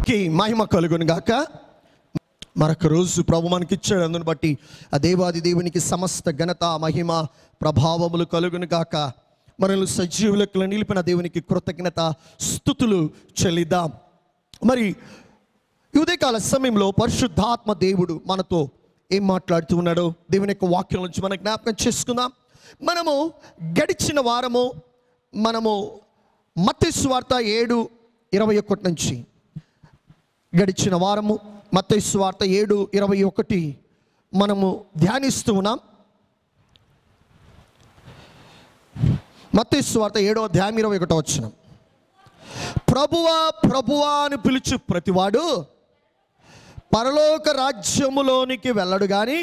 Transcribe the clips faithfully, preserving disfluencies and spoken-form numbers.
దేవునికి మహిమ కలుగును గాక. మరొక రోజు ప్రభు మనకి ఇచ్చాడు. అందుని బట్టి ఆ దేవాది దేవునికి సమస్త ఘనత మహిమ ప్రభావములు కలుగును గాక. మనల్ని సజీవులకు నిలిపిన దేవునికి కృతజ్ఞత స్తుతులు చెల్లిద్దాం. మరి ఉదయకాల సమయంలో పరిశుద్ధాత్మ దేవుడు మనతో ఏం మాట్లాడుతూ ఉన్నాడో దేవుని యొక్క వాక్యం నుంచి మనం జ్ఞాపకం చేసుకుందాం. మనము గడిచిన వారము మనము మత్తయి సువార్త ఏడు ఇరవై ఒకటి నుంచి గడిచిన వారము మత్తయి సువార్త ఏడు ఇరవై ఒకటి మనము ధ్యానిస్తూ ఉన్నాం. మత్తయి సువార్త ఏడో అధ్యాయం ఇరవై ఒకటో వచనం. ప్రభువా ప్రభువా అని పిలుచు ప్రతివాడు పరలోక రాజ్యములోనికి వెళ్ళడు కానీ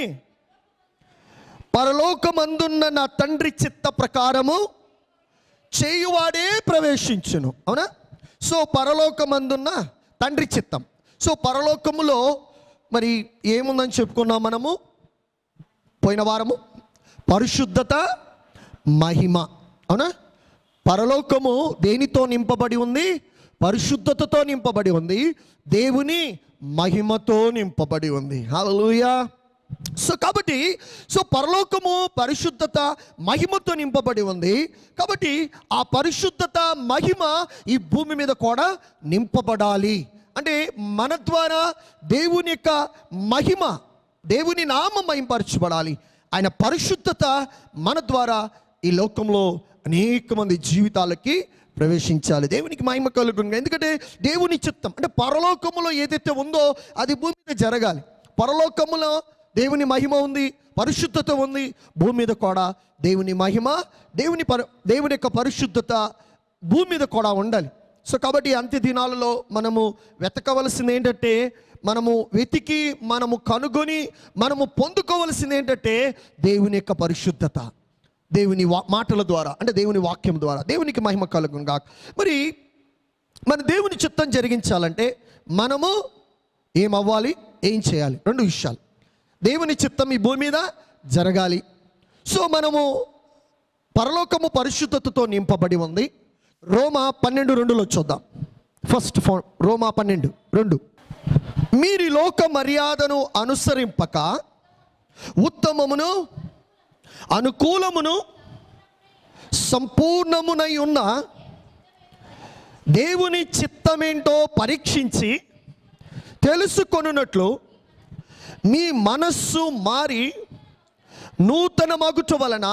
పరలోకమందున్న నా తండ్రి చిత్త ప్రకారము చేయువాడే ప్రవేశించును. అవునా? సో పరలోకమందున్న తండ్రి చిత్తం. సో పరలోకములో మరి ఏముందని చెప్పుకున్నాం మనము పోయిన వారము? పరిశుద్ధత, మహిమ. అవునా? పరలోకము దేనితో నింపబడి ఉంది? పరిశుద్ధతతో నింపబడి ఉంది, దేవుని మహిమతో నింపబడి ఉంది. హల్లెలూయా. సో కాబట్టి సో పరలోకము పరిశుద్ధత మహిమతో నింపబడి ఉంది. కాబట్టి ఆ పరిశుద్ధత మహిమ ఈ భూమి మీద కూడా నింపబడాలి. అంటే మన ద్వారా దేవుని యొక్క మహిమ, దేవుని నామం మహింపరచబడాలి. ఆయన పరిశుద్ధత మన ద్వారా ఈ లోకంలో అనేక మంది జీవితాలకి ప్రవేశించాలి. దేవునికి మహిమ కలుగును. ఎందుకంటే దేవుని చిత్తం అంటే పరలోకములో ఏదైతే ఉందో అది భూమి మీద జరగాలి. పరలోకములో దేవుని మహిమ ఉంది, పరిశుద్ధత ఉంది. భూమి మీద కూడా దేవుని మహిమ, దేవుని పరి దేవుని యొక్క పరిశుద్ధత భూమి మీద కూడా ఉండాలి. సో కాబట్టి అంత్య దినాలలో మనము వెతకవలసింది ఏంటంటే, మనము వెతికి మనము కనుగొని మనము పొందుకోవలసింది ఏంటంటే దేవుని యొక్క పరిశుద్ధత. దేవుని వా మాటల ద్వారా అంటే దేవుని వాక్యం ద్వారా దేవునికి మహిమ కలుగును గాక. మరి మన దేవుని చిత్తం జరిగించాలంటే మనము ఏమవ్వాలి, ఏం చేయాలి? రెండు విషయాలు. దేవుని చిత్తం ఈ భూమి మీద జరగాలి. సో మనము పరలోకము పరిశుద్ధతతో నింపబడి ఉంది. రోమా పన్నెండు రెండులో చూద్దాం. ఫస్ట్ ఫోన్ రోమా పన్నెండు రెండు. మీరు లోక మర్యాదను అనుసరింపక ఉత్తమమును అనుకూలమును సంపూర్ణమునై ఉన్న దేవుని చిత్తమేంటో పరీక్షించి తెలుసుకొనున్నట్లు మీ మనస్సు మారి నూతన మగుట వలన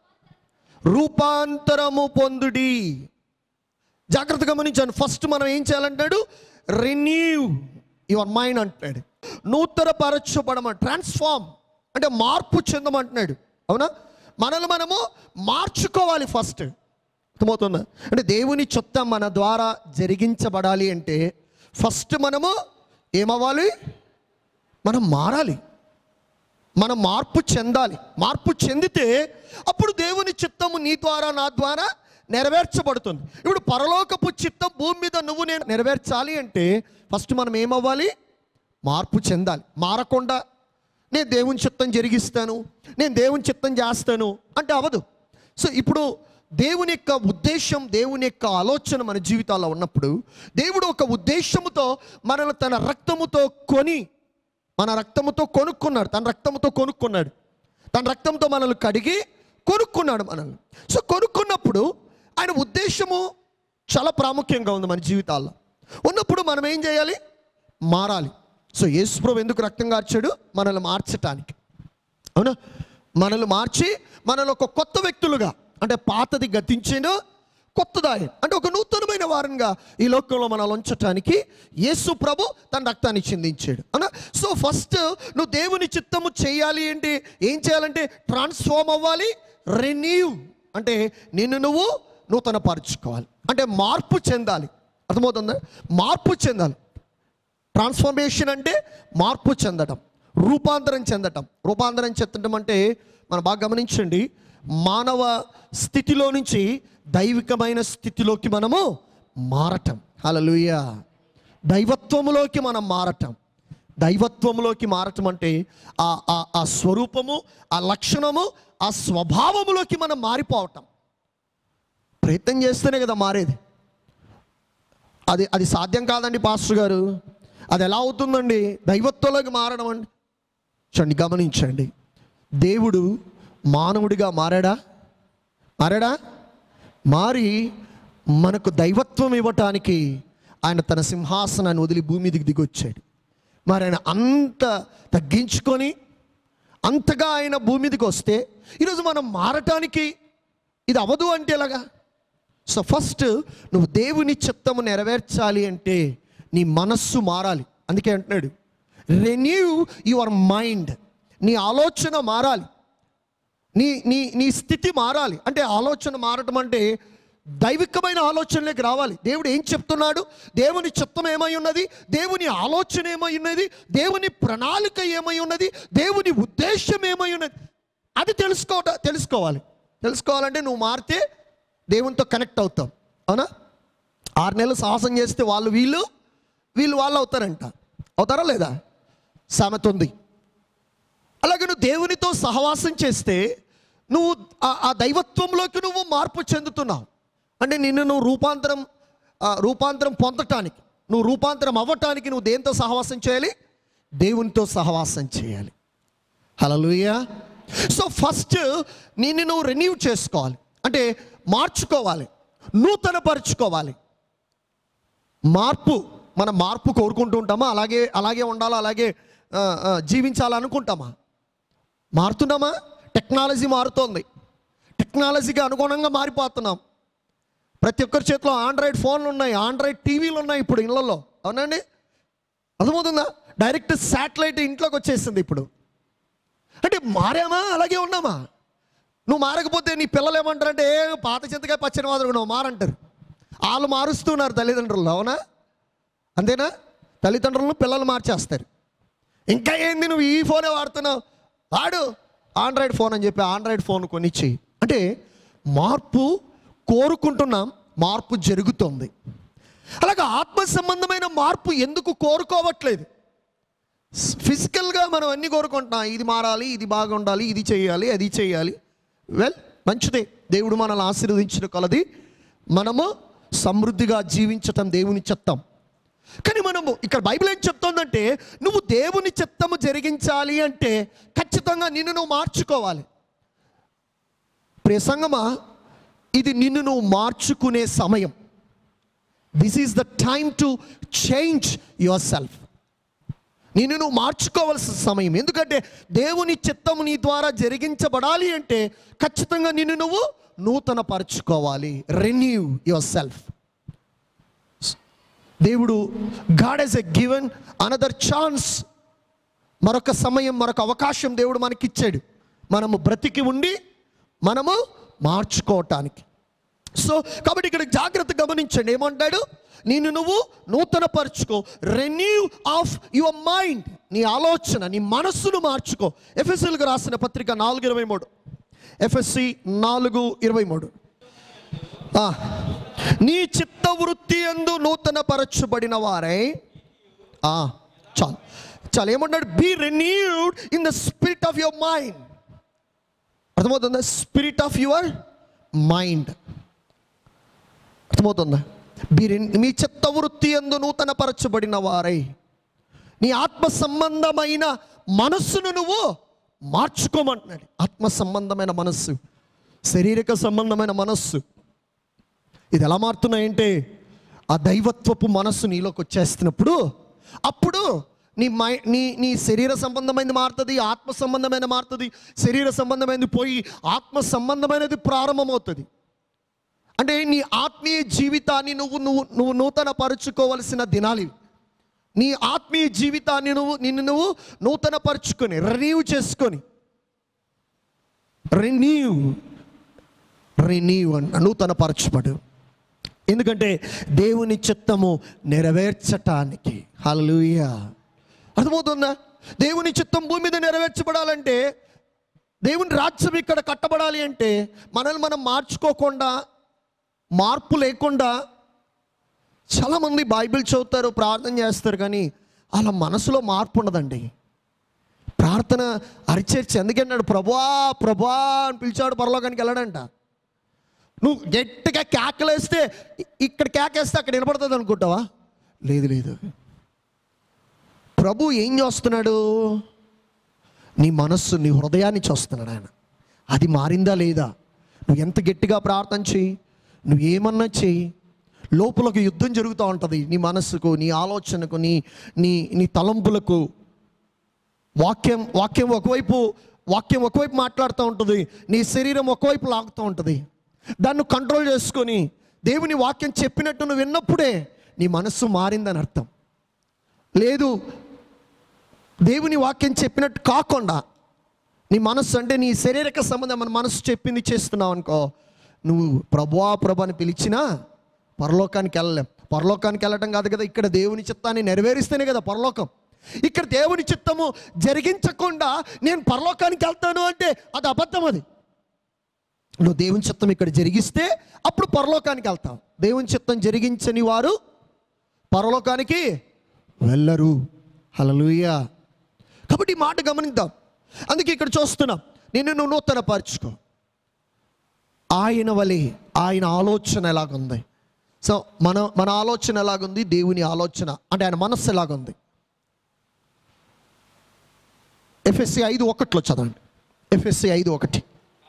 రూపాంతరము పొందుడి. జాగ్రత్తగా గమనించాను. ఫస్ట్ మనం ఏం చేయాలంటాడు? రెన్యూ యువర్ మైండ్ అంటాడు. నూతన పరచబడమ, ట్రాన్స్ఫార్మ్ అంటే మార్పు చెందమంటున్నాడు. అవునా? మనల్ని మనము మార్చుకోవాలి ఫస్ట్. అర్థమవుతుందా? అంటే దేవుని చిత్తం మన ద్వారా జరిగించబడాలి అంటే ఫస్ట్ మనము ఏమవ్వాలి? మనం మారాలి, మనం మార్పు చెందాలి. మార్పు చెందితే అప్పుడు దేవుని చిత్తము నీ ద్వారా నా ద్వారా నెరవేర్చబడుతుంది. ఇప్పుడు పరలోకపు చిత్తం భూమి మీద నువ్వు నేను నెరవేర్చాలి అంటే ఫస్ట్ మనం ఏమవ్వాలి? మార్పు చెందాలి. మారకుండా నేను దేవుని చిత్తం జరిగిస్తాను, నేను దేవుని చిత్తం చేస్తాను అంటే అవ్వదు. సో ఇప్పుడు దేవుని యొక్క ఉద్దేశం, దేవుని యొక్క ఆలోచన మన జీవితాల్లో ఉన్నప్పుడు దేవుడు ఒక ఉద్దేశముతో మనల్ని తన రక్తముతో కొని మన రక్తముతో కొనుక్కున్నాడు. తన రక్తముతో కొనుక్కున్నాడు. తన రక్తంతో మనల్ని కడిగి కొనుక్కున్నాడు మనల్ని. సో కొనుక్కున్నప్పుడు ఆయన ఉద్దేశము చాలా ప్రాముఖ్యంగా ఉంది మన జీవితాల్లో. ఉన్నప్పుడు మనం ఏం చేయాలి? మారాలి. సో యేసు ప్రభువు ఎందుకు రక్తం కార్చాడు? మనల్ని మార్చటానికి. అవునా? మనల్ని మార్చి మనల్ని ఒక కొత్త వ్యక్తులుగా, అంటే పాతది గతించేను కొత్తదాయి అంటే ఒక నూతనమైన వారంగా ఈ లోకంలో మనల్ని ఉంచటానికి యేసు ప్రభు తన రక్తాన్ని చిందించాడు. అవునా? సో ఫస్ట్ నువ్వు దేవుని చిత్తము చేయాలి అంటే ఏం చేయాలంటే ట్రాన్స్ఫార్మ్ అవ్వాలి. రెన్యూ అంటే నిన్ను నువ్వు నూతన పరుచుకోవాలి, అంటే మార్పు చెందాలి. అర్థమవుతుందా? మార్పు చెందాలి. ట్రాన్స్ఫర్మేషన్ అంటే మార్పు చెందటం, రూపాంతరం చెందటం. రూపాంతరం చెందటం అంటే మనం బాగా గమనించండి, మానవ స్థితిలో నుంచి దైవికమైన స్థితిలోకి మనము మారటం. హల్లెలూయా. దైవత్వములోకి మనం మారటం. దైవత్వములోకి మారటం అంటే ఆ ఆ స్వరూపము, ఆ లక్షణము, ఆ స్వభావములోకి మనం మారిపోవటం. ప్రయత్నం చేస్తేనే కదా మారేది. అది అది సాధ్యం కాదండి పాస్టర్ గారు, అది ఎలా అవుతుందండి? దైవత్వంలోకి మారడం అండి. చూడండి, గమనించండి. దేవుడు మానవుడిగా మారాడా? మారాడా? మారి మనకు దైవత్వం ఇవ్వటానికి ఆయన తన సింహాసనాన్ని వదిలి భూమి మీదకి దిగొచ్చాడు. మరి ఆయన అంత తగ్గించుకొని అంతగా ఆయన భూమి మీదకి వస్తే ఈరోజు మనం మారటానికి ఇది అవ్వదు అంటే ఎలాగా? సో ఫస్ట్ నువ్వు దేవుని చిత్తము నెరవేర్చాలి అంటే నీ మనస్సు మారాలి. అందుకే అంటున్నాడు, రెన్యూ యువర్ మైండ్. నీ ఆలోచన మారాలి, నీ నీ నీ స్థితి మారాలి. అంటే ఆలోచన మారటం అంటే దైవికమైన ఆలోచనలోకి రావాలి. దేవుడు ఏం చెప్తున్నాడు, దేవుని చిత్తం ఏమై ఉన్నది, దేవుని ఆలోచన ఏమై ఉన్నది, దేవుని ప్రణాళిక ఏమై ఉన్నది, దేవుని ఉద్దేశం ఏమై ఉన్నది, అది తెలుసుకోవట తెలుసుకోవాలి. తెలుసుకోవాలంటే నువ్వు మారితే దేవునితో కనెక్ట్ అవుతాం. అవునా? ఆరు నెలలు సాహసం చేస్తే వాళ్ళు వీళ్ళు వీళ్ళు వాళ్ళు అవుతారంట. అవుతారా లేదా? సామెత ఉంది. అలాగే నువ్వు దేవునితో సహవాసం చేస్తే నువ్వు ఆ దైవత్వంలోకి నువ్వు మార్పు చెందుతున్నావు. అంటే నిన్ను నువ్వు రూపాంతరం రూపాంతరం పొందటానికి, నువ్వు రూపాంతరం అవ్వటానికి నువ్వు దేంతో సహవాసం చేయాలి? దేవునితో సహవాసం చేయాలి. హల్లెలూయా. సో ఫస్ట్ నిన్ను నువ్వు రెన్యూ చేసుకోవాలి, అంటే మార్చుకోవాలి, నూతనపరుచుకోవాలి. మార్పు, మనం మార్పు కోరుకుంటూ ఉంటామా? అలాగే అలాగే ఉండాలా, అలాగే జీవించాలనుకుంటామా? మారుతున్నామా? టెక్నాలజీ మారుతోంది, టెక్నాలజీకి అనుగుణంగా మారిపోతున్నాం. ప్రతి ఒక్కరి చేతిలో ఆండ్రాయిడ్ ఫోన్లు ఉన్నాయి, ఆండ్రాయిడ్ టీవీలు ఉన్నాయి ఇప్పుడు ఇళ్లలో. అవునండి? అర్థమవుతుందా? డైరెక్ట్ శాటిలైట్ ఇంట్లోకి వచ్చేసింది ఇప్పుడు. అంటే మారామా? అలాగే ఉన్నామా? నువ్వు మారకపోతే నీ పిల్లలు ఏమంటారంటే, ఏ పాత చింతకాయ పచ్చని మాదిరి నువ్వు మారంటారు. వాళ్ళు మారుస్తున్నారు తల్లిదండ్రులు. అవునా? అంతేనా? తల్లిదండ్రులను పిల్లలు మార్చేస్తారు. ఇంకా ఏంది నువ్వు ఈ ఫోనే వాడుతున్నావు, వాడు ఆండ్రాయిడ్ ఫోన్ అని చెప్పి ఆండ్రాయిడ్ ఫోన్ కొనిచ్చి. అంటే మార్పు కోరుకుంటున్నాం, మార్పు జరుగుతుంది. అలాగే ఆత్మ సంబంధమైన మార్పు ఎందుకు కోరుకోవట్లేదు? ఫిజికల్గా మనం అన్నీ కోరుకుంటున్నాం, ఇది మారాలి, ఇది బాగుండాలి, ఇది చేయాలి, అది చేయాలి. వెల్, మంచిదే. దేవుడు మనల్ని ఆశీర్వదించిన కొలది మనము సమృద్ధిగా జీవించటం దేవుని చిత్తం. కానీ మనము ఇక్కడ బైబిల్ ఏం చెప్తోందంటే, నువ్వు దేవుని చిత్తము జరిగించాలి అంటే ఖచ్చితంగా నిన్ను నువ్వు మార్చుకోవాలి. ప్రియ సంగమా, ఇది నిన్ను నువ్వు మార్చుకునే సమయం. This is the time to change your self. నిన్ను నువ్వు మార్చుకోవాల్సిన సమయం. ఎందుకంటే దేవుని చిత్తము నీ ద్వారా జరిగించబడాలి అంటే ఖచ్చితంగా నిన్ను నువ్వు నూతన పరుచుకోవాలి. Renew yourself. దేవుడు God has a given another chance. మరొక సమయం, మరొక అవకాశం దేవుడు మనకిచ్చాడు, మనము బ్రతికి ఉండి మనము మార్చుకోవటానికి. సో కాబట్టి ఇక్కడ జాగ్రత్త గమనించండి, ఏమంటాడు? నిన్ను నువ్వు నూతన పరుచుకో, రెన్యూ ఆఫ్ యువర్ మైండ్. నీ ఆలోచన, నీ మనస్సును మార్చుకో. ఎఫెసీయులకు రాసిన పత్రిక నాలుగు ఇరవై మూడు ఎఫ్ఎస్సి నాలుగు ఇరవై మూడు నీ చిత్త వృత్తి యందు నూతన పరచబడిన వారై. చాలు చాలు ఏమంటాడు? Be renewed in the spirit of your mind. అర్థమవుతుందా? Spirit of your mind. అర్థమవుతుందా? మీ చిత్త వృత్తి యందు నూతన పరచబడిన వారై, నీ ఆత్మ సంబంధమైన మనస్సును నువ్వు మార్చుకోమంటున్నాడు. ఆత్మ సంబంధమైన మనస్సు, శారీరక సంబంధమైన మనస్సు, ఇది ఎలా మారుతున్నాయంటే ఆ దైవత్వపు మనస్సు నీలోకి వచ్చేస్తున్నప్పుడు అప్పుడు నీ మై నీ నీ శరీర సంబంధమైనది మారుతుంది, ఆత్మ సంబంధమైన మారుతుంది. శరీర సంబంధమైనది పోయి ఆత్మ సంబంధమైనది ప్రారంభమవుతుంది. అంటే నీ ఆత్మీయ జీవితాన్ని నువ్వు నువ్వు నువ్వు నూతన పరుచుకోవలసిన దినాలు. నీ ఆత్మీయ జీవితాన్ని నువ్వు నిన్ను నువ్వు నూతన పరుచుకొని రెన్యూ చేసుకొని, రెన్యూ రెన్యూ అన్న నూతన పరచబడు. ఎందుకంటే దేవుని చిత్తము నెరవేర్చటానికి. హల్లెలూయా. అర్థమవుతుందా? దేవుని చిత్తం భూమి మీద నెరవేర్చబడాలంటే, దేవుని రాజ్యం ఇక్కడ కట్టబడాలి అంటే మనల్ని మనం మార్చుకోకుండా, మార్పు లేకుండా, చాలామంది బైబిల్ చదువుతారు, ప్రార్థన చేస్తారు, కానీ అలా మనసులో మార్పు ఉండదండి. ప్రార్థన అరిచేర్చి ఎందుకన్నాడు? ప్రభువా ప్రభువా అని పిలిచాడు, పరలోకానికి వెళ్ళాడంట. నువ్వు గట్టిగా కేకలేస్తే ఇక్కడ కేకేస్తే అక్కడ వినపడుతుంది అనుకుంటావా? లేదు లేదు. ప్రభు ఏం చేస్తున్నాడు? నీ మనస్సు, నీ హృదయాన్ని చూస్తున్నాడు ఆయన. అది మారిందా లేదా? నువ్వు ఎంత గట్టిగా ప్రార్థన చేయి, నువ్వు ఏమన్నా చేయి, లోపలకు యుద్ధం జరుగుతూ ఉంటుంది. నీ మనస్సుకు, నీ ఆలోచనకు, నీ నీ నీ తలంపులకు. వాక్యం వాక్యం ఒకవైపు వాక్యం ఒకవైపు మాట్లాడుతూ ఉంటుంది, నీ శరీరం ఒకవైపు లాగుతూ ఉంటుంది. దాన్ని కంట్రోల్ చేసుకొని దేవుని వాక్యం చెప్పినట్టు నువ్వు విన్నప్పుడే నీ మనస్సు మారిందని అర్థం. లేదు, దేవుని వాక్యం చెప్పినట్టు కాకుండా నీ మనస్సు అంటే నీ శరీరక సంబంధం మన మనస్సు చెప్పింది చేస్తున్నావు అనుకో, నువ్వు ప్రభువా ప్రభు అని పిలిచినా పరలోకానికి వెళ్ళలేం. పరలోకానికి వెళ్ళటం కాదు కదా, ఇక్కడ దేవుని చిత్తాన్ని నెరవేరిస్తేనే కదా పరలోకం. ఇక్కడ దేవుని చిత్తము జరిగించకుండా నేను పరలోకానికి వెళ్తాను అంటే అది అబద్ధం. అది నువ్వు దేవుని చిత్తం ఇక్కడ జరిగిస్తే అప్పుడు పరలోకానికి వెళ్తావు. దేవుని చిత్తం జరిగించని వారు పరలోకానికి వెళ్ళరు. హల్లెలూయా. కాబట్టి ఈ మాట గమనిద్దాం. అందుకే ఇక్కడ చూస్తున్నాం, నిన్ను నువ్వు నూతన పరుచుకో. ఆయన వలె, ఆయన ఆలోచన ఎలాగుంది? సో మన మన ఆలోచన ఎలాగుంది? దేవుని ఆలోచన అంటే ఆయన మనస్సు ఎలాగుంది? ఎఫ్ఎస్సి ఐదు ఒకటిలో చదవండి. ఎఫ్ఎస్సి ఐదు ఒకటి.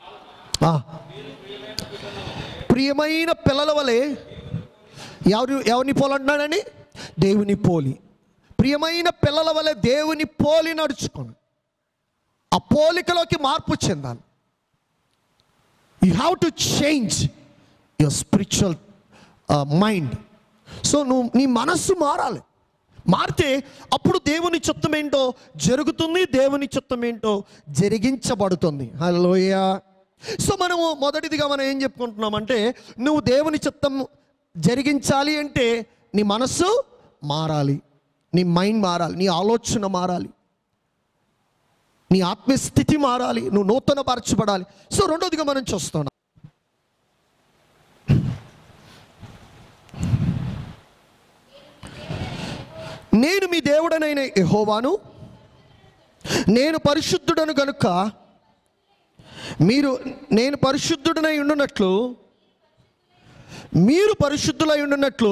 ప్రియమైన పిల్లల వలె ఎవరు ఎవరిని పోలంటున్నాడని? దేవుని పోలి. ప్రియమైన పిల్లల వలె దేవుని పోలి నడుచుకోండి. ఆ పోలికలోకి మార్పు చెందాలి. You have to change your spiritual mind. So నువ్వు నీ మనస్సు మారాలి. మారితే అప్పుడు దేవుని చిత్తం ఏంటో జరుగుతుంది, దేవుని చిత్తం ఏంటో జరిగించబడుతుంది. హల్లెలూయా. సో మనము మొదటిదిగా మనం ఏం చెప్పుకుంటున్నామంటే, నువ్వు దేవుని చిత్తం జరిగించాలి అంటే నీ మనస్సు మారాలి, నీ మైండ్ మారాలి, నీ ఆలోచన మారాలి, నీ ఆత్మస్థితి మారాలి, నువ్వు నూతన పరచబడాలి. సో రెండోదిగా మనం చూస్తున్నాం, నేను మీ దేవుడనైన యెహోవాను, నేను పరిశుద్ధుడను గనుక మీరు నేను పరిశుద్ధుడనై ఉండునట్లు మీరు పరిశుద్ధులై ఉండునట్లు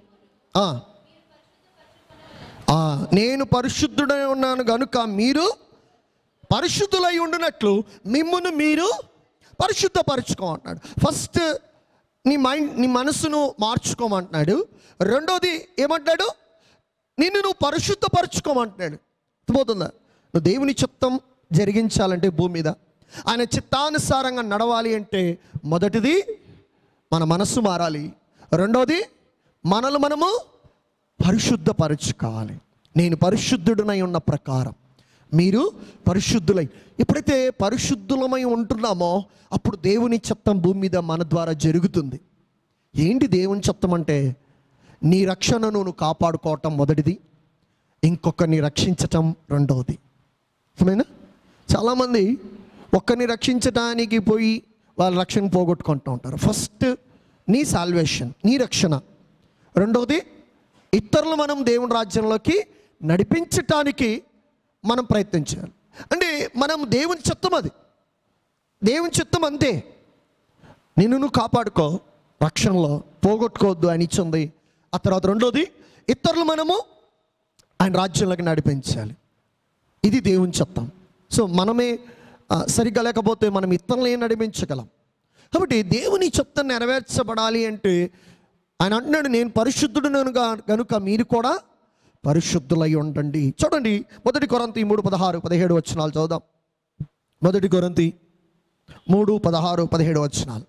నేను పరిశుద్ధుడై ఉన్నాను గనుక మీరు పరిశుద్ధులై ఉండునట్లు మిమ్మును మీరు పరిశుద్ధపరచుకోమంటున్నాడు. ఫస్ట్ నీ మైండ్, నీ మనసును మార్చుకోమంటున్నాడు. రెండోది ఏమంటాడు? నిన్ను నువ్వు పరిశుద్ధపరచుకోమంటున్నాడు. అర్థమవుతుందా? నువ్వు దేవుని చిత్తం జరిగించాలంటే భూమి మీద ఆయన చిత్తానుసారంగా నడవాలి అంటే మొదటిది మన మనస్సు మారాలి, రెండోది మనల్ని మనము పరిశుద్ధపరచుకోవాలి. నేను పరిశుద్ధుడనై ఉన్న ప్రకారం మీరు పరిశుద్ధులై. ఎప్పుడైతే పరిశుద్ధులమై ఉంటున్నామో అప్పుడు దేవుని చిత్తం భూమి మీద మన ద్వారా జరుగుతుంది. ఏంటి దేవుని చిత్తం అంటే? నీ రక్షణను నువ్వు కాపాడుకోవటం మొదటిది, ఇంకొకరిని రక్షించటం రెండవది. ఏమైనా చాలామంది ఒక్కరిని రక్షించడానికి పోయి వాళ్ళ రక్షణ పోగొట్టుకుంటూ ఉంటారు. ఫస్ట్ నీ సాల్వేషన్, నీ రక్షణ. రెండవది ఇతరులు మనం దేవుని రాజ్యంలోకి నడిపించటానికి మనం ప్రయత్నించాలి. అంటే మనం దేవుని చిత్తం, అది దేవుని చిత్తం అంతే. నిన్ను నువ్వు కాపాడుకో, రక్షణలో పోగొట్టుకోవద్దు అని ఇచ్చింది. ఆ తర్వాత రెండోది ఇతరులు మనము ఆయన రాజ్యంలోకి నడిపించాలి. ఇది దేవుని చిత్తం. సో మనమే సరిగ్గా లేకపోతే మనం ఇతరులు ఏం నడిపించగలం. కాబట్టి దేవుని చిత్తం నెరవేర్చబడాలి అంటే ఆయన అంటున్నాడు, నేను పరిశుద్ధుడును గనుక మీరు కూడా పరిశుద్ధులై ఉండండి. చూడండి, మొదటి కొరింథీ మూడు పదహారు పదిహేడు వచనాలు చదువుదాం. మొదటి కొరింథీ మూడు పదహారు పదిహేడు వచనాలు.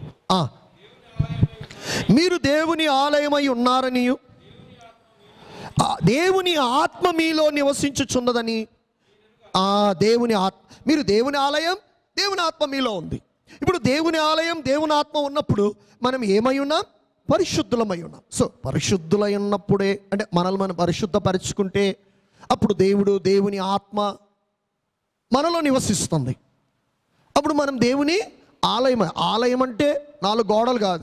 మీరు దేవుని ఆలయమై ఉన్నారని, దేవుని ఆత్మ మీలో నివసించుచున్నదని. ఆ దేవుని ఆత్మ, మీరు దేవుని ఆలయం, దేవుని ఆత్మ మీలో ఉంది. ఇప్పుడు దేవుని ఆలయం, దేవుని ఆత్మ ఉన్నప్పుడు మనం ఏమై ఉన్నాం? పరిశుద్ధులమై ఉన్నాం. సో పరిశుద్ధులై ఉన్నప్పుడే, అంటే మనల్ని మనం పరిశుద్ధపరచుకుంటే అప్పుడు దేవుడు, దేవుని ఆత్మ మనలో నివసిస్తుంది. అప్పుడు మనం దేవుని ఆలయం. ఆలయం అంటే నాలుగు గోడలు కాదు,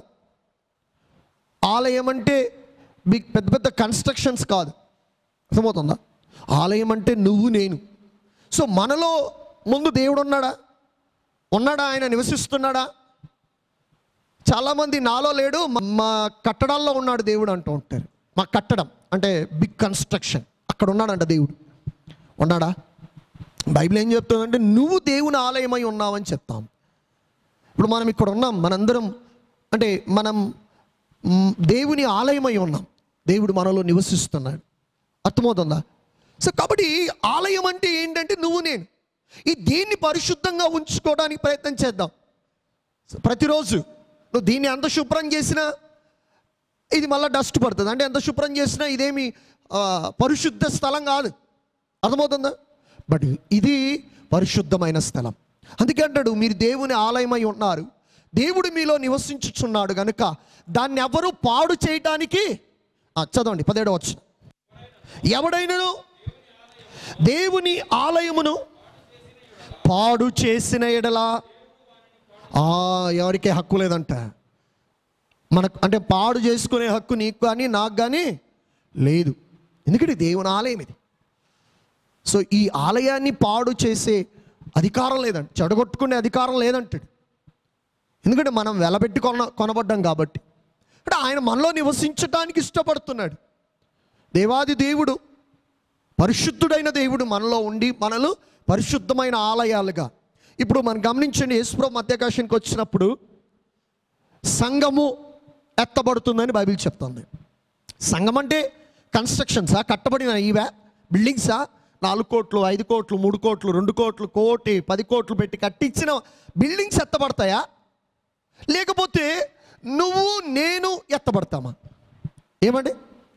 ఆలయం అంటే బిగ్ పెద్ద పెద్ద కన్స్ట్రక్షన్స్ కాదు. అర్థమవుతుందా? ఆలయం అంటే నువ్వు, నేను. సో మనలో ముందు దేవుడు ఉన్నాడా? ఉన్నాడా? ఆయన నివసిస్తున్నాడా? చాలామంది నాలో లేడు, మా కట్టడాల్లో ఉన్నాడు దేవుడు అంటూ ఉంటారు. మా కట్టడం అంటే బిగ్ కన్స్ట్రక్షన్, ఆ అక్కడ ఉన్నాడంట దేవుడు. ఉన్నాడా? బైబిల్ ఏం చెప్తుందంటే నువ్వు దేవుని ఆలయమై ఉన్నావని చెప్తాం. ఇప్పుడు మనం ఇక్కడ ఉన్నాం, మనందరం అంటే మనం దేవుని ఆలయమై ఉన్నాం. దేవుడు మనలో నివసిస్తున్నాడు. అర్థమవుతుందా? సో కాబట్టి ఆలయం అంటే ఏంటంటే నువ్వు నేను. ఈ దీన్ని పరిశుద్ధంగా ఉంచుకోవడానికి ప్రయత్నం చేద్దాం. ప్రతిరోజు నువ్వు దీన్ని ఎంత శుభ్రం చేసినా ఇది మళ్ళీ డస్ట్ పడుతుంది. అంటే ఎంత శుభ్రం చేసినా ఇదేమి పరిశుద్ధ స్థలం కాదు. అర్థమవుతుందా? బట్ ఇది పరిశుద్ధమైన స్థలం. అందుకే అంటాడు మీరు దేవుని ఆలయమై ఉన్నారు, దేవుడు మీలో నివసించుచున్నాడు కనుక దాన్ని ఎవరు పాడు చేయటానికి. చదవండి పదిహేడవ వచనం. ఎవడైనను దేవుని ఆలయమును పాడు చేసిన ఎడలా ఎవరికే హక్కు లేదంట. మనకు అంటే పాడు చేసుకునే హక్కు నీకు కానీ నాకు కానీ లేదు. ఎందుకంటే దేవుని ఆలయం ఇది. సో ఈ ఆలయాన్ని పాడు చేసే అధికారం లేదంట, చెడగొట్టుకునే అధికారం లేదంటాడు. ఎందుకంటే మనం వెలబెట్టి కొన కొనబడ్డాం కాబట్టి. అంటే ఆయన మనలో నివసించడానికి ఇష్టపడుతున్నాడు. దేవాది దేవుడు, పరిశుద్ధుడైన దేవుడు మనలో ఉండి మనలో పరిశుద్ధమైన ఆలయాలుగా. ఇప్పుడు మనం గమనించండి, యేసుప్రభు మధ్యాకాశానికి వచ్చినప్పుడు సంఘము ఎత్తబడుతుందని బైబిల్ చెప్తుంది. సంఘం అంటే కన్స్ట్రక్షన్సా, కట్టబడిన ఇవే బిల్డింగ్సా? నాలుగు కోట్లు ఐదు కోట్లు మూడు కోట్లు రెండు కోట్లు కోటి పది కోట్లు పెట్టి కట్టించిన బిల్డింగ్స్ ఎత్తబడతాయా? లేకపోతే నువ్వు నేను ఎత్తబడతామా? ఏమండి?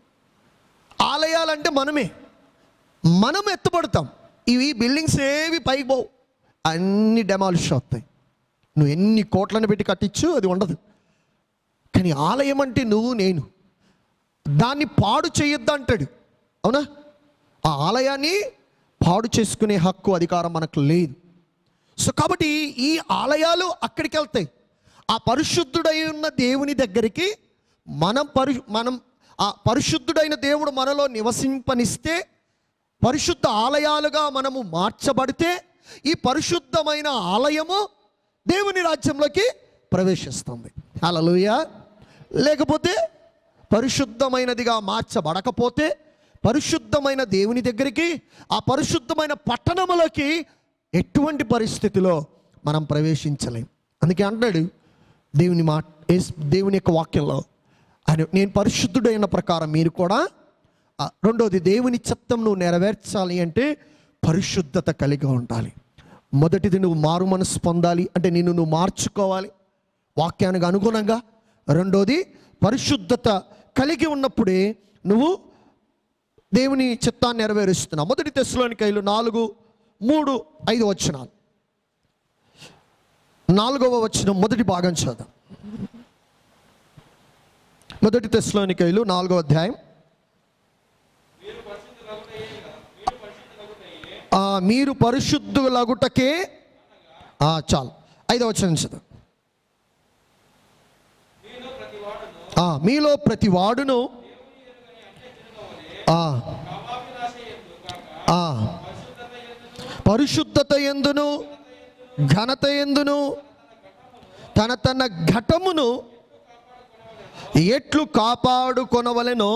ఆలయాలంటే మనమే, మనం ఎత్తబడతాం. ఇవి బిల్డింగ్స్ ఏవి పైకి పోవు, అన్ని డెమాలిష్ అవుతాయి. నువ్వు ఎన్ని కోట్లను పెట్టి కట్టించు అది ఉండదు. కానీ ఆలయం అంటే నువ్వు నేను, దాన్ని పాడు చేయొద్దు అంటాడు. అవునా? ఆ ఆలయాన్ని పాడు చేసుకునే హక్కు అధికారం మనకు లేదు. సో కాబట్టి ఈ ఆలయాలు అక్కడికి వెళ్తాయి. ఆ పరిశుద్ధుడై ఉన్న దేవుని దగ్గరికి మనం పరి మనం ఆ పరిశుద్ధుడైన దేవుడు మనలో నివసింపనిస్తే, పరిశుద్ధ ఆలయాలుగా మనము మార్చబడితే ఈ పరిశుద్ధమైన ఆలయము దేవుని రాజ్యంలోకి ప్రవేశిస్తుంది. హల్లెలూయా. లేకపోతే పరిశుద్ధమైనదిగా మార్చబడకపోతే పరిశుద్ధమైన దేవుని దగ్గరికి, ఆ పరిశుద్ధమైన పట్టణములోకి ఎటువంటి పరిస్థితిలో మనం ప్రవేశించలేం. అందుకే అంటాడు దేవుని మాట, దేవుని యొక్క వాక్యంలో ఆయన నేను పరిశుద్ధుడైన ప్రకారం మీరు కూడా. రెండోది దేవుని చిత్తం నువ్వు నెరవేర్చాలి అంటే పరిశుద్ధత కలిగి ఉండాలి. మొదటిది నువ్వు మారు మనసు పొందాలి అంటే నిన్ను నువ్వు మార్చుకోవాలి వాక్యానికి అనుగుణంగా. రెండోది పరిశుద్ధత కలిగి ఉన్నప్పుడే నువ్వు దేవుని చిత్తాన్ని నెరవేరుస్తున్నావు. మొదటి తెస్సలోనికైలు నాలుగు మూడు ఐదు వచనాలు. నాలుగవ వచనం మొదటి భాగం చదువు. మొదటి తెస్సలోనికైలు నాలుగవ అధ్యాయం. మీరు పరిశుద్ధులగుటకే చాలు. ఐదవ వచనం చదువు. మీలో ప్రతి వాడును పరిశుద్ధత యందును ఘనత యందును తన తన ఘటమును ఎట్లు కాపాడుకొనవలెనో.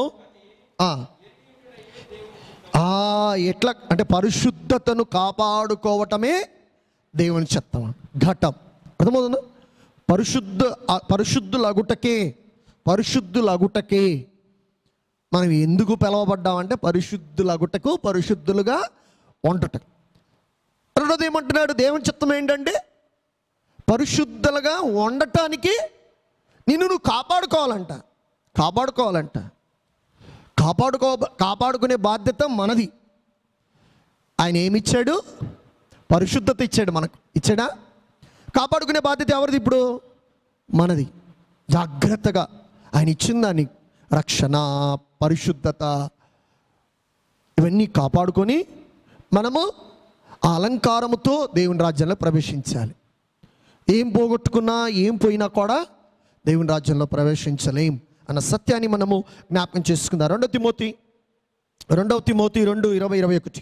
ఎట్లా అంటే పరిశుద్ధతను కాపాడుకోవటమే దేవుని చిత్తం. ఘటం అర్థమవుతుందా? పరిశుద్ధ పరిశుద్ధులగుటకే పరిశుద్ధులగుటకే మనం ఎందుకు పిలవబడ్డామంటే పరిశుద్ధులగుటకు, పరిశుద్ధులుగా ఉండటం. రెండోది ఏమంటున్నాడు? దేవుని చిత్తం ఏంటంటే పరిశుద్ధులుగా ఉండటానికి నిన్ను నువ్వు కాపాడుకోవాలంట. కాపాడుకోవాలంట కాపాడుకో కాపాడుకునే బాధ్యత మనది. ఆయన ఏమిచ్చాడు? పరిశుద్ధత ఇచ్చాడు మనకు. ఇచ్చాడా? కాపాడుకునే బాధ్యత ఎవరిది? ఇప్పుడు మనది. జాగ్రత్తగా ఆయన ఇచ్చిన దాన్ని, రక్షణ, పరిశుద్ధత, ఇవన్నీ కాపాడుకొని మనము ఆ అలంకారముతో దేవుని రాజ్యంలో ప్రవేశించాలి. ఏం పోగొట్టుకున్నా ఏం పోయినా కూడా దేవుని రాజ్యంలో ప్రవేశించలేం అన్న సత్యాన్ని మనము జ్ఞాపకం చేసుకుందాం. రెండవ తిమోతి రెండవ తిమోతి రెండు ఇరవై ఇరవై ఒకటి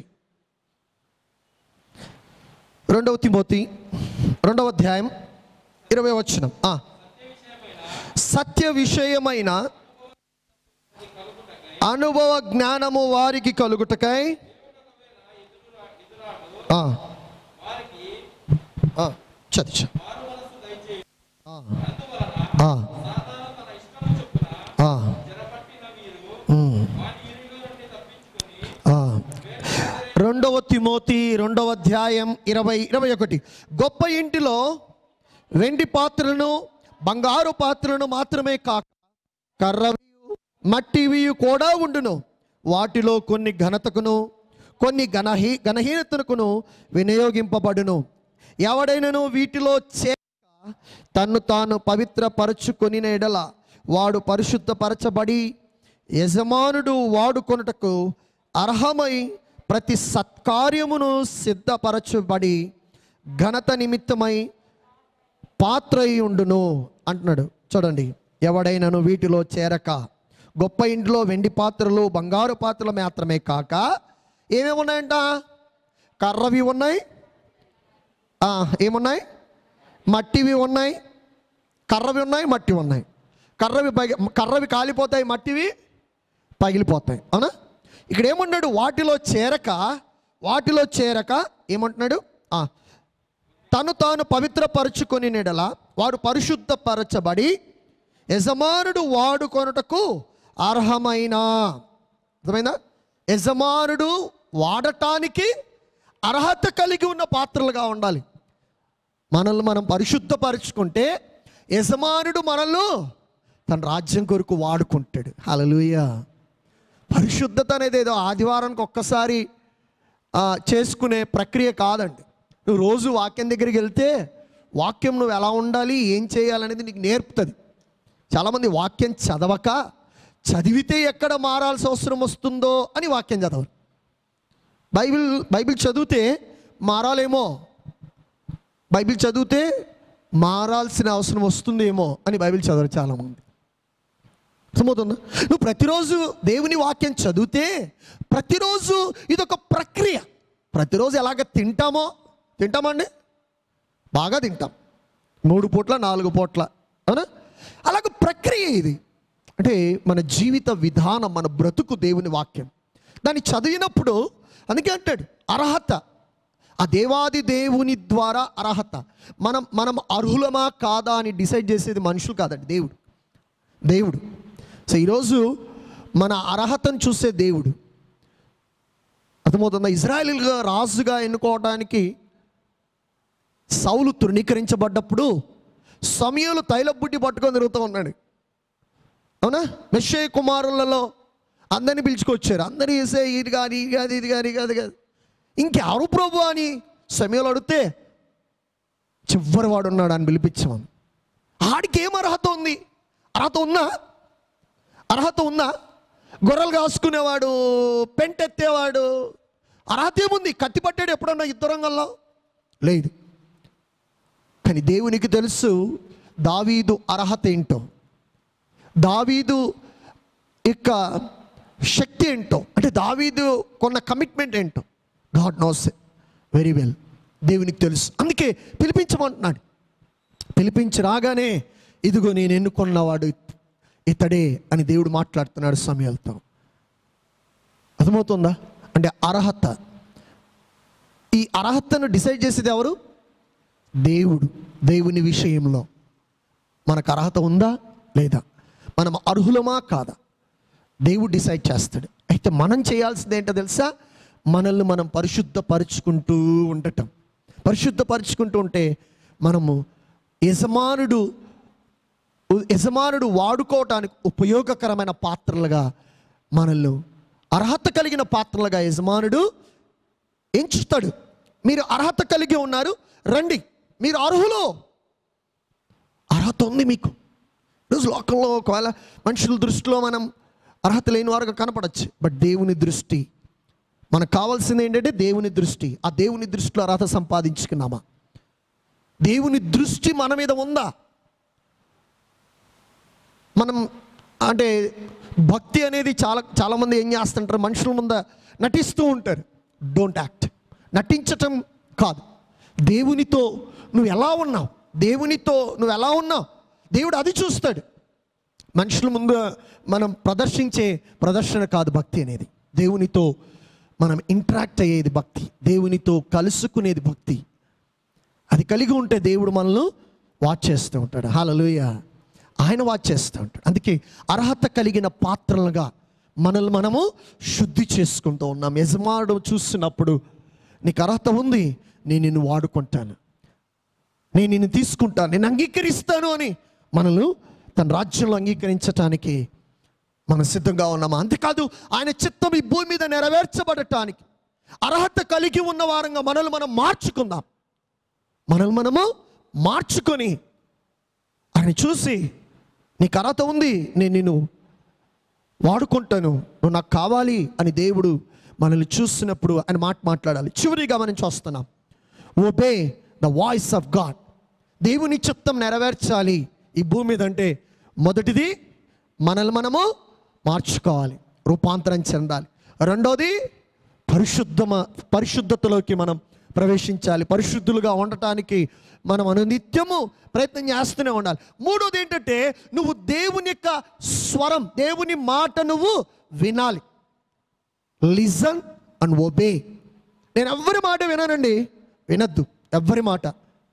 రెండవ తిమోతి రెండవ అధ్యాయం ఇరవై వచనం. సత్య విషయమైన అనుభవ జ్ఞానము వారికి కలుగుటకై చదిచ రెండవ తిమోతి రెండవ అధ్యాయం ఇరవై ఇరవై ఒకటి గొప్ప ఇంటిలో వెండి పాత్రలను బంగారు పాత్రలను మాత్రమే కాక కర్రవి మట్టివి కూడా ఉండును. వాటిలో కొన్ని ఘనతకును కొన్ని ఘనహీ ఘనహీనతకును వినియోగింపబడును. ఎవడైనను వీటిలో చేరక తన్ను తాను పవిత్రపరచుకొని ఎడల వాడు పరిశుద్ధపరచబడి యజమానుడు వాడుకొనుటకు అర్హమై ప్రతి సత్కార్యమును సిద్ధపరచబడి ఘనత నిమిత్తమై పాత్ర ఉండును అంటున్నాడు. చూడండి, ఎవడైనను వీటిలో చేరక, గొప్ప ఇంట్లో వెండి పాత్రలు బంగారు పాత్రలు మాత్రమే కాక ఏమేమి ఉన్నాయంట? కర్రవి ఉన్నాయి, ఏమున్నాయి? మట్టివి ఉన్నాయి. కర్రవి ఉన్నాయి, మట్టి ఉన్నాయి. కర్రవి పగి కర్రవి కాలిపోతాయి, మట్టివి పగిలిపోతాయి. అవునా? ఇక్కడ ఏమన్నాడు? వాటిలో చేరక, వాటిలో చేరక ఏమంటున్నాడు? తను తాను పవిత్రపరచుకొని నెడల వాడు పరిశుద్ధపరచబడి యజమానుడు వాడుకొనుటకు అర్హమైన, అర్థమైందా? యజమానుడు వాడటానికి అర్హత కలిగి ఉన్న పాత్రలుగా ఉండాలి. మనల్ని మనం పరిశుద్ధపరచుకుంటే యజమానుడు మనల్ని తన రాజ్యం కొరకు వాడుకుంటాడు. హల్లెలూయా. పరిశుద్ధత అనేది ఏదో ఆదివారానికి ఒక్కసారి చేసుకునే ప్రక్రియ కాదండి. నువ్వు రోజు వాక్యం దగ్గరికి వెళ్తే వాక్యం నువ్వు ఎలా ఉండాలి, ఏం చేయాలనేది నీకు నేర్పుతుంది. చాలామంది వాక్యం చదవక, చదివితే ఎక్కడ మారాల్సిన అవసరం వస్తుందో అని వాక్యం చదవరు. బైబిల్ బైబిల్ చదివితే మారాలేమో, బైబిల్ చదివితే మారాల్సిన అవసరం వస్తుందేమో అని బైబిల్ చదవరు చాలామంది. అర్థమవుతుందా? నువ్వు ప్రతిరోజు దేవుని వాక్యం చదివితే ప్రతిరోజు ఇదొక ప్రక్రియ. ప్రతిరోజు ఎలాగ తింటామో తింటామండి, బాగా తింటాం, మూడు పూట్ల నాలుగు పూట్ల, అవునా? అలాగ ప్రక్రియ ఇది. అంటే మన జీవిత విధానం, మన బ్రతుకు దేవుని వాక్యం. దాన్ని చదివినప్పుడు అందుకే అంటాడు అర్హత, ఆ దేవాది దేవుని ద్వారా అర్హత. మనం మనం అర్హులమా కాదా అని డిసైడ్ చేసేది మనుషులు కాదండి, దేవుడు. దేవుడు సో ఈరోజు మన అర్హతను చూసే దేవుడు. అర్థమవుతుందా? ఇజ్రాయేలీలుగా రాజుగా ఎన్నుకోవడానికి సౌలు తృణీకరించబడ్డప్పుడు సమూయేలు తైలబుడ్డి పట్టుకొని తిరుగుతూ ఉన్నాడు. అవునా? మెషే కుమారులలో అందరినీ పిలుచుకొచ్చారు. అందరూ వేసే ఇది కానీ ఇది కాదు ఇది కానీ ఇది కాదు కాదు ఇంకెవరు ప్రభు అని సమూయేలు అడిగితే చివరి వాడు ఉన్నాడు అని పిలిపించామని. ఆడికి ఏం అర్హత ఉంది? అర్హత ఉందా? అర్హత ఉందా? గొర్రెలు కాసుకునేవాడు, పెంటెత్తేవాడు, అర్హత ఏముంది? కత్తి పట్టాడు ఎప్పుడన్నా యుద్ధరంగంలో? లేదు. కానీ దేవునికి తెలుసు దావీదు అర్హత ఏంటో, దావీదు యొక్క శక్తి ఏంటో, అంటే దావీదు కొన్న కమిట్మెంట్ ఏంటో. God knows very well. దేవునికి తెలుసు. అందుకే పిలిపించమంటున్నాడు. పిలిపించి రాగానే ఇదిగో నేను ఎన్నుకున్నవాడు ఇతడే అని దేవుడు మాట్లాడుతున్నాడు సమూయేలుతో. అర్థమవుతుందా? అంటే అర్హత. ఈ అర్హతను డిసైడ్ చేసేది ఎవరు? దేవుడు. దేవుని విషయంలో మనకు అర్హత ఉందా లేదా, మనం అర్హులమా కాదా, దేవుడు డిసైడ్ చేస్తాడు. అయితే మనం చేయాల్సింది ఏంటో తెలుసా? మనల్ని మనం పరిశుద్ధపరుచుకుంటూ ఉండటం. పరిశుద్ధపరుచుకుంటూ ఉంటే మనము యజమానుడు యజమానుడు వాడుకోవటానికి ఉపయోగకరమైన పాత్రలుగా, మనల్ని అర్హత కలిగిన పాత్రలుగా యజమానుడు ఎంచుతాడు. మీరు అర్హత కలిగి ఉన్నారు, రండి, మీరు అర్హులు. అర్హత ఉంది మీకు. ఈరోజు లోకంలో ఒకవేళ మనుషుల దృష్టిలో మనం అర్హత లేని వారుగా కనపడచ్చు. బట్ దేవుని దృష్టి, మనకు కావాల్సింది ఏంటంటే దేవుని దృష్టి. ఆ దేవుని దృష్టిలో అర్హత సంపాదించుకున్నామా? దేవుని దృష్టి మన మీద ఉందా? మనం అంటే భక్తి అనేది చాలా చాలామంది ఏం చేస్తుంటారు, మనుషుల ముందు నటిస్తూ ఉంటారు. Don't act. నటించటం కాదు, దేవునితో నువ్వు ఎలా ఉన్నావు, దేవునితో నువ్వు ఎలా ఉన్నావు దేవుడు అది చూస్తాడు. మనుషుల ముందు మనం ప్రదర్శించే ప్రదర్శన కాదు భక్తి అనేది. దేవునితో మనం ఇంటరాక్ట్ అయ్యేది భక్తి, దేవునితో కలుసుకునేది భక్తి. అది కలిగి ఉంటే దేవుడు మనల్ని వాచ్ చేస్తూ ఉంటాడు. హల్లెలూయా. ఆయన వాచ్ చేస్తూ ఉంటాడు. అందుకే అర్హత కలిగిన పాత్రలుగా మనల్ని మనము శుద్ధి చేసుకుంటూ ఉన్నాం. యజమానుడు చూస్తున్నప్పుడు నీకు అర్హత ఉంది, నేను నిన్ను వాడుకుంటాను, నేను నిన్ను తీసుకుంటాను, నేను అంగీకరిస్తాను అని మనల్ని తన రాజ్యంలో అంగీకరించటానికి మనం సిద్ధంగా ఉన్నాము. అంతేకాదు ఆయన చిత్తం ఈ భూమి మీద నెరవేర్చబడటానికి అర్హత కలిగి ఉన్న వారంగా మనల్ని మనం మార్చుకుందాం. మనల్ని మనము మార్చుకొని ఆయన చూసి నీకు అర్హత ఉంది, నేను నిన్ను వాడుకుంటాను, నువ్వు నాకు కావాలి అని దేవుడు మనల్ని చూస్తున్నప్పుడు ఆయన మాట మాట్లాడాలి. చివరిగా మనం చూస్తున్నాం, obey the voice of God. దేవుని చిత్తం నెరవేర్చాలి ఈ భూమి మీద అంటే మొదటిది మనల్ని మనము మార్చుకోవాలి, రూపాంతరం చెందాలి. రెండోది పరిశుద్ధమ పరిశుద్ధతలోకి మనం ప్రవేశించాలి, పరిశుద్ధులుగా ఉండటానికి మనం అనునిత్యము ప్రయత్నం చేస్తూనే ఉండాలి. మూడోది ఏంటంటే నువ్వు దేవుని యొక్క స్వరం, దేవుని మాట నువ్వు వినాలి. Listen and obey. నేను ఎవ్వరి మాట వినానండి, వినద్దు ఎవ్వరి మాట.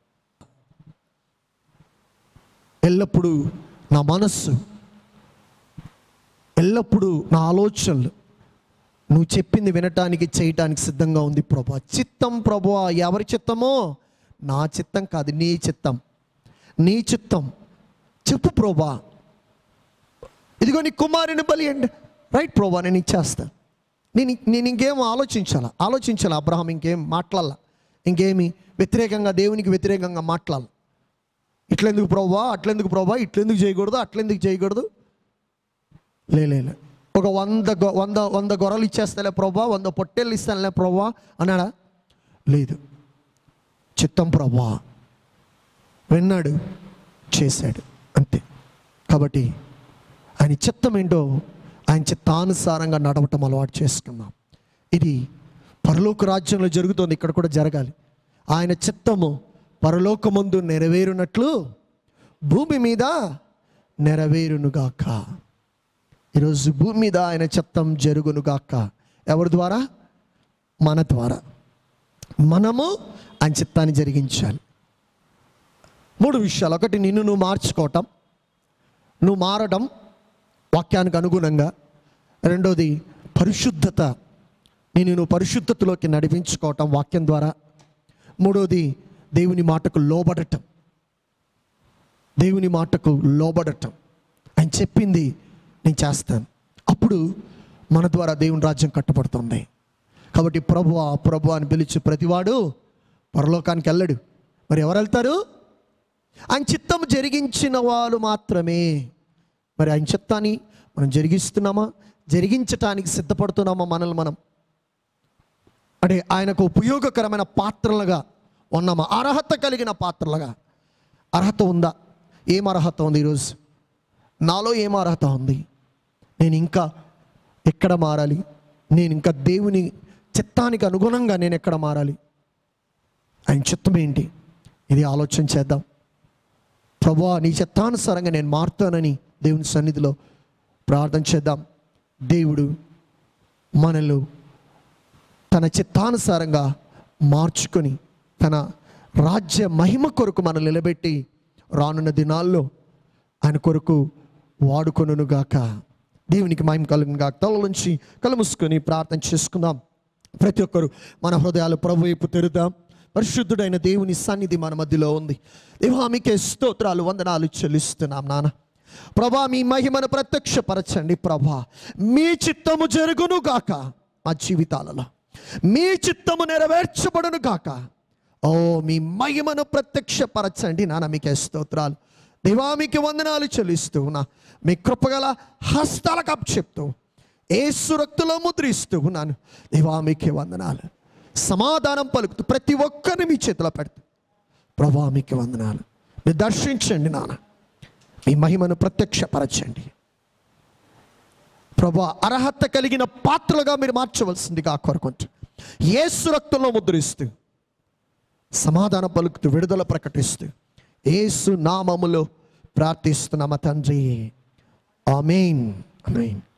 ఎల్లప్పుడూ నా మనస్సు, ఎల్లప్పుడూ నా ఆలోచనలు నువ్వు చెప్పింది వినటానికి చేయటానికి సిద్ధంగా ఉంది ప్రభువా. చిత్తం ప్రభువా, ఎవరి చిత్తమో? నా చిత్తం కాదు, నీ చిత్తం, నీ చిత్తం చెప్పు ప్రభువా. ఇదిగో నీ కుమారుని బలి అండి, రైట్ ప్రభువా, నేను ఇచ్చేస్తాను. నేను నేను ఇంకేం ఆలోచించాలా ఆలోచించాలా అబ్రహాం ఇంకేం మాట్లాడాల, ఇంకేమి వ్యతిరేకంగా దేవునికి వ్యతిరేకంగా మాట్లాడాలి. ఇట్లెందుకు ప్రభువా, అట్లెందుకు ప్రభువా, ఇట్లెందుకు చేయకూడదు, అట్లెందుకు చేయకూడదు. లే ఒక వంద వంద వంద గొర్రెలు ఇచ్చేస్తాలే ప్రభువా, వంద పొట్టేళ్ళు ఇస్తానులే ప్రభువా అన్నాడా? లేదు. చిత్తం ప్రభువా, విన్నాడు, చేశాడు, అంతే. కాబట్టి ఆయన చిత్తం ఏంటో ఆయన చిత్తానుసారంగా నడవటం అలవాటు చేసుకున్నాం. ఇది పరలోక రాజ్యంలో జరుగుతుంది, ఇక్కడ కూడా జరగాలి. ఆయన చిత్తము పరలోకమందు నెరవేరునట్లు భూమి మీద నెరవేరునుగాక. ఈరోజు భూమి మీద ఆయన చిత్తం జరుగునుగాక. ఎవరి ద్వారా? మన ద్వారా. మనము ఆయన చిత్తాన్ని జరిగించాలి. మూడు విషయాలు. ఒకటి, నిన్ను నువ్వు మార్చుకోవటం, నువ్వు మారడం వాక్యానికి అనుగుణంగా. రెండోది పరిశుద్ధత, నేను నువ్వు పరిశుద్ధతలోకి నడిపించుకోవటం వాక్యం ద్వారా. మూడోది దేవుని మాటకు లోబడటం, దేవుని మాటకు లోబడటం. ఆయన చెప్పింది నేను చేస్తాను, అప్పుడు మన ద్వారా దేవుని రాజ్యం కట్టబడుతుంది. కాబట్టి ప్రభువా ప్రభువా అని పిలిచి ప్రతివాడు పరలోకానికి వెళ్ళడు. మరి ఎవరు వెళ్తారు? ఆయన చిత్తం జరిగించిన వాళ్ళు మాత్రమే. మరి ఆయన చిత్తాన్ని మనం జరిగిస్తున్నామా, జరిగించటానికి సిద్ధపడుతున్నామా? మనల్ని మనం అంటే ఆయనకు ఉపయోగకరమైన పాత్రలుగా ఉన్నామా? అర్హత కలిగిన పాత్రలుగా. అర్హత ఉందా? ఏం అర్హత ఉంది ఈరోజు నాలో? ఏం అర్హత ఉంది? నేను ఇంకా ఎక్కడ మారాలి? నేను ఇంకా దేవుని చిత్తానికి అనుగుణంగా నేను ఎక్కడ మారాలి? ఆయన చిత్తం ఏంటి? ఇది ఆలోచన చేద్దాం. ప్రభువా నీ చిత్తానుసారంగా నేను మారుతానని దేవుని సన్నిధిలో ప్రార్థన చేద్దాం. దేవుడు మనలో తన చిత్తానుసారంగా మార్చుకొని తన రాజ్య మహిమ కొరకు మనల్ని నిలబెట్టి రానున్న దినాల్లో ఆయన కొరకు వాడుకొనుగాక. దేవునికి మహిమ కలుగును గాక. తల నుంచి కళ్ళు మూసుకొని ప్రార్థన చేసుకుందాం. ప్రతి ఒక్కరు మన హృదయాలు ప్రభు వైపు తెరుద్దాం. పరిశుద్ధుడైన దేవుని సన్నిధి మన మధ్యలో ఉంది. దేవా మీకే స్తోత్రాలు, వందనాలు చెల్లిస్తున్నాం నాన్న. ప్రభా మీ మహిమను ప్రత్యక్షపరచండి ప్రభా. మీ చిత్తము జరుగును గాక మా జీవితాలలో, మీ చిత్తము నెరవేర్చబడును గాక. ఓ మీ మహిమను ప్రత్యక్షపరచండి నాన్న. మీకే స్తోత్రాలు దేవా, మీకు వందనాలు చెల్లిస్తూ ఉన్నా. మీ కృపగల హస్తాలకు అప్పచెప్తూ యేసు రక్తంలో ముద్రిస్తూ ఉన్నాను దేవా. మీకే వందనాలు. సమాధానం పలుకుతూ ప్రతి ఒక్కరిని మీ చేతిలో పెడుతూ ప్రభా మీకే వందనాలు. మీరు దర్శించండి నాన్న, మీ మహిమను ప్రత్యక్షపరచండి ప్రభా. అర్హత కలిగిన పాత్రలుగా మీరు మార్చవలసిందిగా కోరుకుంటూ యేసు రక్తంలో ముద్రిస్తూ సమాధానం పలుకుతూ విడుదల ప్రకటిస్తూ యేసు నామములో ప్రార్థిస్తున్నామ తండ్రి, ఆమేన్ ఆమేన్.